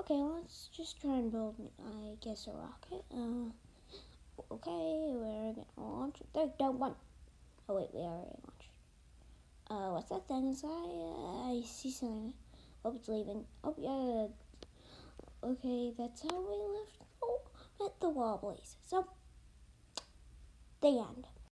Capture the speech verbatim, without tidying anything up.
Okay, let's just try and build, I guess, a rocket. Uh, okay, we're gonna launch it. Three, two, one. Oh wait, we already launched. Uh, what's that thing inside? Uh, I see something. Oh, it's leaving. Oh, yeah. Okay, that's how we left. Oh, met the Wobblies. So, the end.